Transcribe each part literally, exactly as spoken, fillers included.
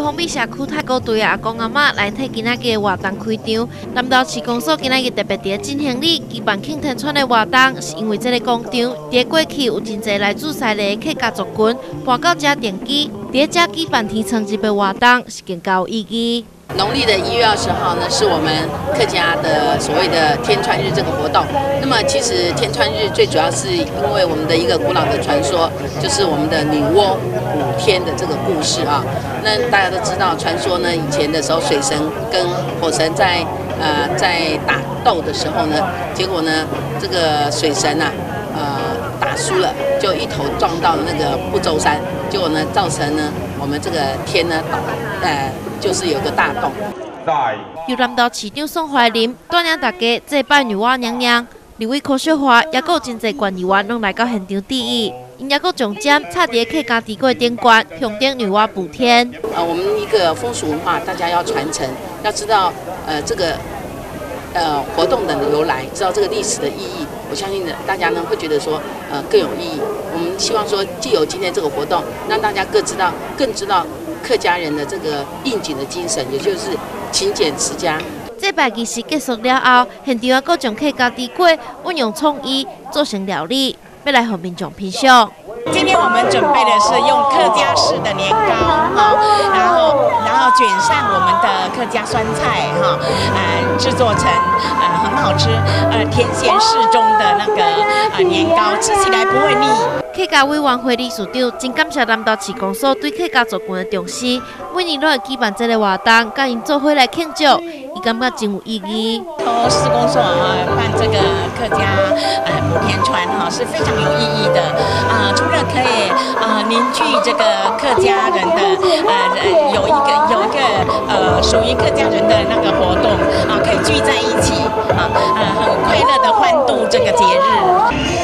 丰美社区太古队阿公阿嬷来替今仔日活动开场。南投市公所今仔日特别伫进行里举办庆天村的活动，是因为这个广场伫过去有真侪来自西里的客家族群搬到这定居，伫这举办天村日的活动是更高有意义。 农历的一月二十号呢，是我们客家的所谓的天穿日这个活动。那么，其实天穿日最主要是因为我们的一个古老的传说，就是我们的女娲补天的这个故事啊。那大家都知道，传说呢，以前的时候水神跟火神在呃在打斗的时候呢，结果呢，这个水神啊，呃打输了，就一头撞到那个不周山，结果呢，造成呢我们这个天呢倒，呃。 就是有个大洞。 由南投市长宋怀林带领大家祭拜女娲娘娘，立委柯秀华也有真侪县议员拢来到现场致意，因也有重点插伫客家地柜顶冠，向顶女娲补天。 呃，我们一个风俗文化，大家要传承，要知道呃这个呃活动的由来，知道这个历史的意义。我相信呢，大家呢会觉得说呃更有意义。我们希望说，既有今天这个活动，让大家各知道，更知道。 客家人的这个应景的精神，也就是勤俭持家。 祭拜仪式结束了后，现场也搁将客家地瓜运用创意做成料理，要来和民众品尝。 今天我们准备的是用客家式的年糕，哈，然后然后卷上我们的客家酸菜，哈，呃，制作成呃很好吃，呃甜咸适中的那个呃年糕，吃起来不会腻。 客家委员会理事长真感谢南投市公所对客家族群的重视，每年都会举办这个活动，甲因做伙来庆祝，伊感觉真有意义。 从市公所啊办这个客家呃补天船哈是非常有意义的啊、呃，除了可以啊、呃、凝聚这个客家人的呃有一个有一个呃属于客家人的那个活动啊，可以聚在一起啊呃很快乐的欢度这个节日。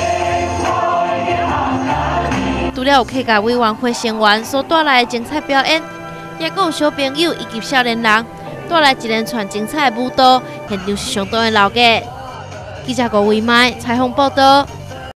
除了有客家委员会成员所带来的精彩表演，也有小朋友以及少年人带来一连串精彩的舞蹈，现场是相当的热闹。记者郭维麦采访报道。